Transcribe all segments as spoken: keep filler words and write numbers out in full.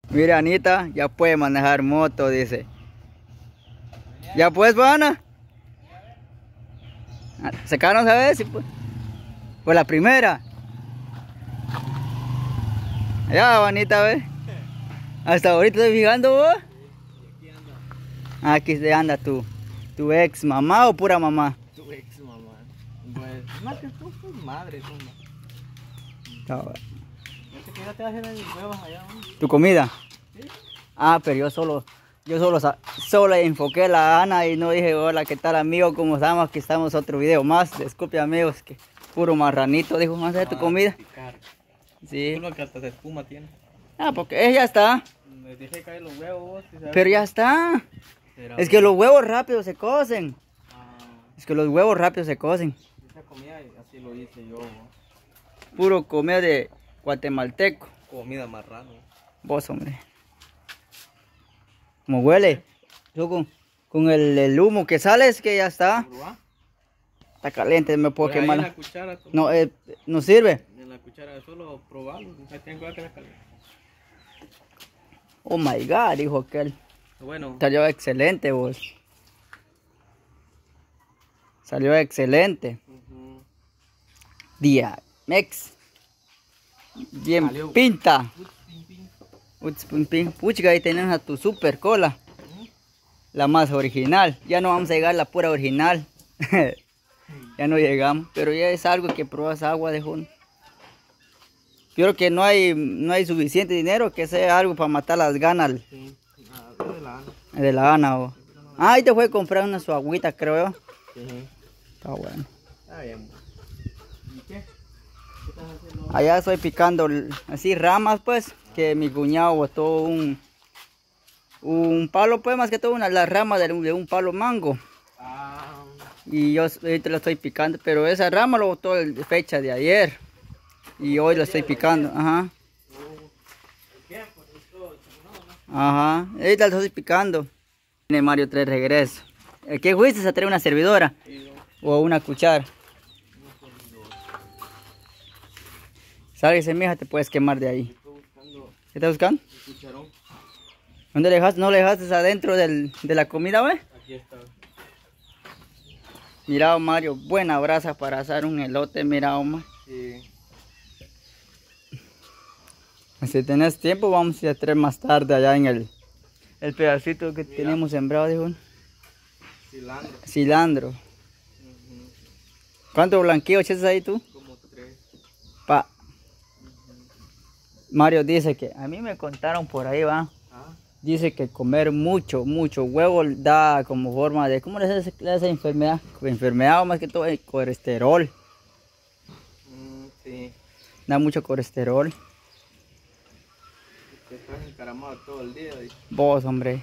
Mira, Anita, ya puede manejar moto, dice. ¿Ya puedes, Ana? ¿Sacaron, sabes? Sí, pues. Fue la primera. Ya, Anita, ¿ves? Hasta ahorita estoy fijando, vos. Aquí se anda tu, tu ex mamá o pura mamá. Tu ex mamá. Pues, más que tú, pues madre, tú. Está bueno. Yo sé que ya te vas a hacer los huevos allá, ¿no? ¿Tu comida? Sí. Ah, pero yo solo, yo solo, solo enfoqué a la Ana y no dije, hola, ¿qué tal, amigo? ¿Cómo estamos? Aquí estamos otro video más. Disculpe, amigos, que puro marranito, dijo, ¿más de tu comida? Picar. Sí. Solo que hasta de espuma tiene. Ah, porque ella está. Me dejé caer los huevos. ¿Sí sabes? Pero ya está. Será Es que los huevos rápidos se cocen. Ah, Es que los huevos rápidos se cocen. esa comida así lo hice yo. Puro comida de guatemalteco. Comida marrano. Vos, hombre. ¿Cómo huele? Yo con, con el, el humo que sale es que ya está. ¿Probar? Está caliente, me puedo Pues ahí quemar. en la cuchara. tú- No, eh, no sirve. En la cuchara solo probarlo. Ahí tengo que la caliente. Oh my god, dijo aquel. Bueno. Salió excelente, vos. Salió excelente. Uh-huh. Día Mex. Bien Salió. pinta. Ping, ping. Uts, pim, pim. Puchica, ahí tenés a tu super cola. La más original. Ya no vamos a llegar a la pura original. Ya no llegamos. Pero ya es algo que pruebas agua de junio. Creo que no hay, no hay suficiente dinero, que sea algo para matar las ganas Sí. Ah, de la Ana. de la Ana. Oh. Ah, ahí te fue a comprar una su agüita, creo. Sí. Está bueno. Está bien. ¿Y qué? ¿Qué estás haciendo? Allá estoy picando así ramas, pues, que mi cuñado botó un, un palo, pues, más que todo una, la rama de un, de un palo mango. Ah, Y yo ahorita lo estoy picando, pero esa rama lo botó el fecha de ayer. Y hoy lo estoy picando, ajá. Ajá, ahorita lo estoy picando. Viene Mario tres regreso. ¿Qué fuiste a traer una servidora? O una cuchara. ¿Sabes, semilla? Te puedes quemar de ahí. estoy buscando ¿Qué estás buscando? el cucharón. ¿Dónde le dejaste? ¿No le dejaste adentro del, de la comida, güey? Aquí está. Mira, Mario, buena brasa para asar un elote, mira, Omar. Sí. Si tenés tiempo, vamos a ir a traer más tarde allá en el, el pedacito que Mira. tenemos sembrado, dijo. Cilantro. Cilantro. Uh-huh. ¿Cuánto blanqueo echas ahí tú? Como tres. Pa. Mario dice que, a mí me contaron por ahí, va. Ah. Dice que comer mucho, mucho huevo da como forma de, ¿cómo le hace esa enfermedad? Enfermedad o más que todo el colesterol. Mm, sí. Da mucho colesterol. Que estás encaramado todo el día. Dice. Vos, hombre.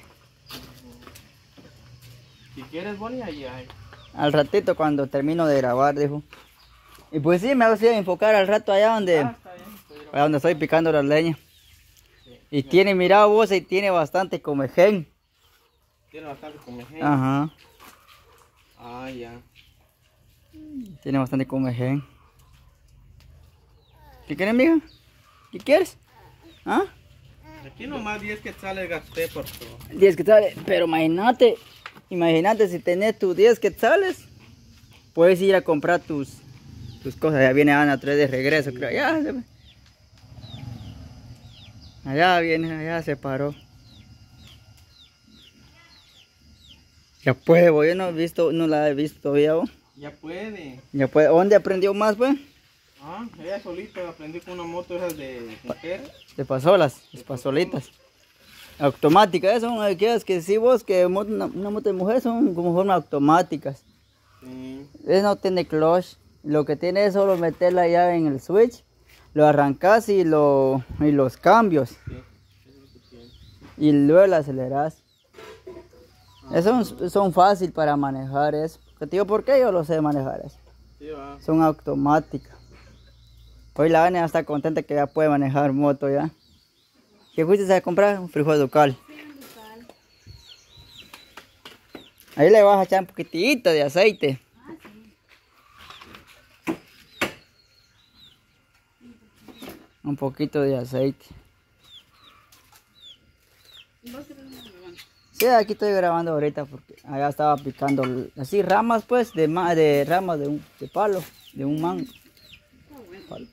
Si quieres, Bonnie, ahí hay. Al ratito cuando termino de grabar, dijo. Y pues sí, me voy a enfocar al rato allá donde, Ah, está bien. Estoy allá donde estoy picando la leña. Sí. Y tiene, mira vos, y tiene bastante comején. Tiene bastante comején. Ajá. Ah, ya. Tiene bastante comején. ¿Qué quieres, mija? ¿Qué quieres? ¿Ah? Aquí nomás diez quetzales gasté por todo. diez quetzales. Pero imagínate, imagínate si tenés tus diez quetzales. Puedes ir a comprar tus, tus cosas. Ya viene Ana tres de regreso, creo. Ya, se- allá viene, allá se paró. Ya puede, vos, yo no he visto, no la he visto todavía, vos. Ya puede. Ya puede. ¿Dónde aprendió más, pues? Ah, ella solita aprendí con una moto esas de mujer. De pasolas, las pasolitas. Automáticas, son aquellas que sí vos, que mo- una, una moto de mujer son como formas automáticas. Sí. Esa no tiene clutch. Lo que tiene es solo meter la llave en el switch, lo arrancas y, lo, y los cambios. Sí. Eso es lo que tiene. Y luego la aceleras. Esos son, son fácil para manejar eso. Te digo por qué yo lo sé manejar eso. Sí, va. Son automáticas. Hoy la Ana está contenta que ya puede manejar moto ya. ¿Qué fuiste a comprar? Un frijol ducal. Ahí le vas a echar un poquitito de aceite. Un poquito de aceite. Sí, aquí estoy grabando ahorita porque allá estaba picando así ramas pues de ma de ramas de un de palo, de un mango. Palo.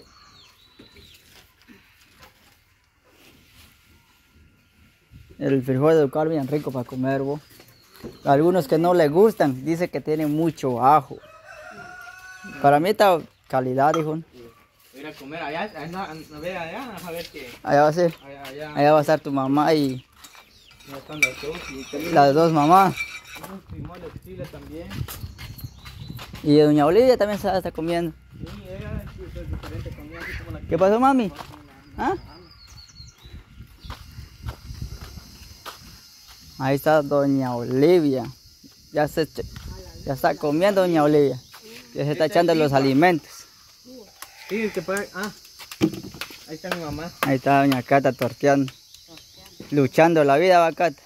El frijol de Ducal bien rico para comer, vos. Algunos que no les gustan, dice que tiene mucho ajo. Para mí está calidad, hijo. Ir a comer allá, a ver allá, a ver qué. Allá va a ser. Allá, allá. Allá va a estar tu mamá y Ya están las dos. Y también las dos mamás. unos limones, chile también. Y doña Olivia también se la está comiendo. Sí, ella es diferente comida, así como la que. ¿Qué pasó, mami? ¿Ah? Ahí está doña Olivia. Ya se ya está comiendo doña Olivia. Ya se está echando los alimentos. Sí, que para. Ah, ahí está mi mamá. Ahí está doña Cata torteando. Luchando la vida, va Cata.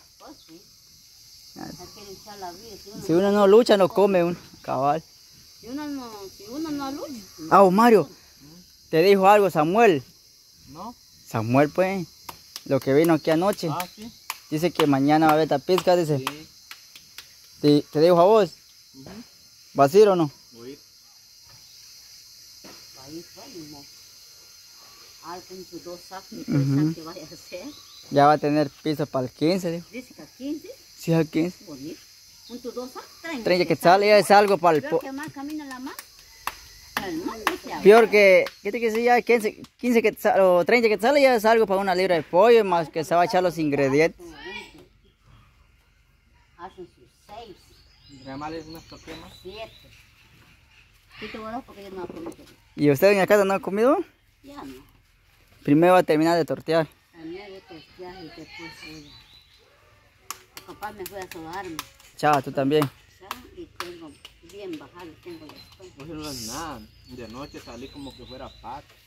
Si uno no lucha, no come uno. Cabal. Si uno no, si uno no lucha. Ah, oh, Mario. Te dijo algo Samuel. ¿No? Samuel, pues. Lo que vino aquí anoche. Ah, sí. Dice que mañana va a haber tapizca, dice. Sí. ¿Te, te dijo a vos? Uh -huh. ¿Vas a ir o no? Voy a ir. Va a ir, bueno, alten tus dos sacos, tres Ujú. sacos que vaya a hacer. Ya va a tener piso para el quince, dijo. Dice que a quince, Sí, al quince. bonito. Un tus dos sacos, treinta. treinta que sale ya es algo para el Peor po. que más camina la más. El más no se habla. Peor que, ¿qué te quiere decir ya? quince, quince que sale, o treinta que sale ya es algo para una libra de pollo, más que se va a echar los ingredientes. Hacen sus seis, Regalarles unas tortillas más. siete. Sí te voy a dar porque yo no he comido. ¿Y usted en la casa no ha comido? Ya no. Primero va a terminar de tortear. A mí me gusta ya y después ella. Mi papá me fue a sobarme. Chao, tú también. Ya, y tengo bien bajado, tengo la espalda. No se no es nada. De noche salí como que fuera pato.